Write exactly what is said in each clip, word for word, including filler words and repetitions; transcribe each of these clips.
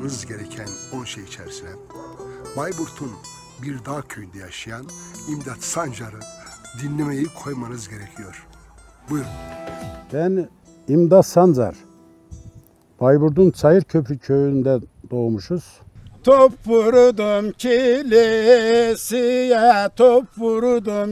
koymanız gereken on şey içerisine Bayburt'un bir dağ köyünde yaşayan İmdat Sancar'ı dinlemeyi koymanız gerekiyor. Buyurun. Ben İmdat Sancar. Bayburt'un Çayırköprü köyünde doğmuşuz. Top vurdum kilisiye, top vurdum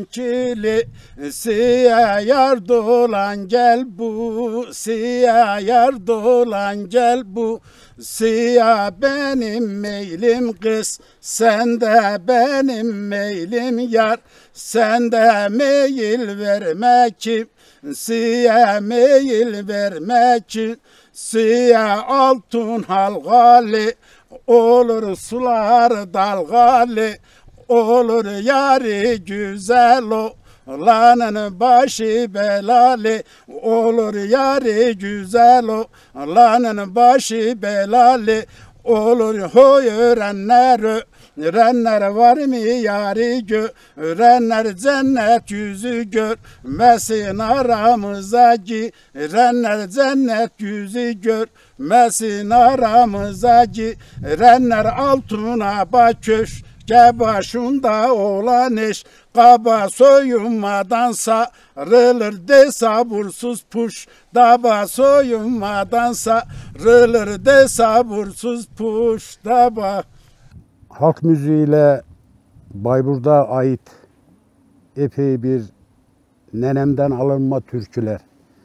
kilisiye, yar dolan gel bu siya, yar dolan gel bu siya. Benim meylim kız, sen de benim meylim yar, sen de meyil verme kim, siya meyil verme kim, siya altın halgalı. Olur sular dalgalı, olur yari güzel olanın başı belalı, olur yari güzel olanın başı belalı, olur hoy öğrenler, öğrenler var mı yari görenler, cennet yüzü görmesin aramıza girenler, cennet yüzü görmesin aramıza girenler. Altına bak köşke başında olan eş, kaba soyunmadan sarılır de sabursuz puş, daba soyunmadan sarılır de sabursuz puş, daba. Halk müziğiyle Bayburt'a ait epey bir nenemden alınma türküler.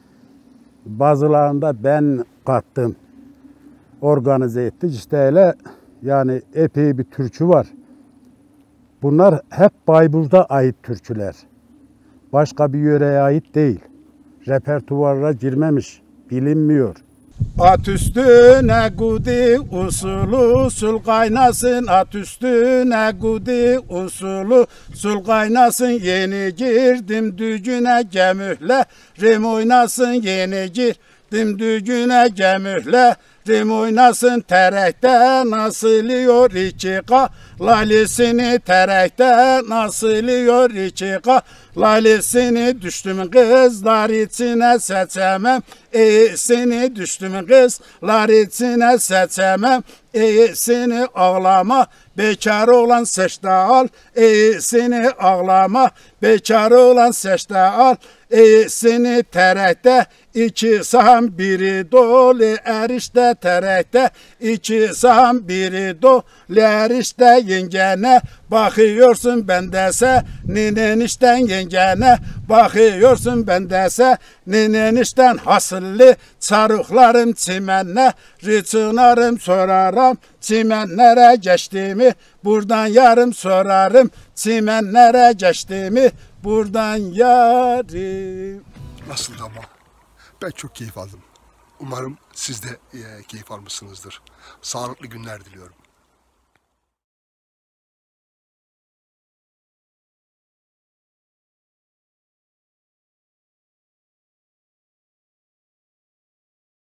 Bazılarında ben kattım, organize ettik. İşte öyle yani epey bir türkü var. Bunlar hep Bayburt'a ait türküler. Başka bir yöreye ait değil. Repertuara girmemiş, bilinmiyor. At üstüne gudi usulü sul kaynasın, at üstüne gudi usulü sul kaynasın. Yeni girdim düğüne gemühlerim oynasın, yeni girdim düğüne gemühlerim oynasın. Terekte nasılıyor iki lalisini, terekte nasılıyor iki lalisini. Düştüm kızlar içine seçemem iyisini, düştüm kızlar içine seçemem iyisini. Ağlama bekar olan seçte al iyisini, ağlama bekar olan seçte al iyisini. Terekte iki saham biri dolu erişte, terekte iki saham biri dolu erişte. Yengene bakıyorsun ben dese ninen işten, yengene bakıyorsun ben dese ninen işten. Hasıllı çarıklarım çimenleri çınarım, sorarım çimenlere geçtiğimi buradan yarım, sorarım çimenlere geçtiğimi buradan yarım. Nasıldı ama? Ben çok keyif aldım. Umarım siz de e, keyif almışsınızdır. Sağlıklı günler diliyorum.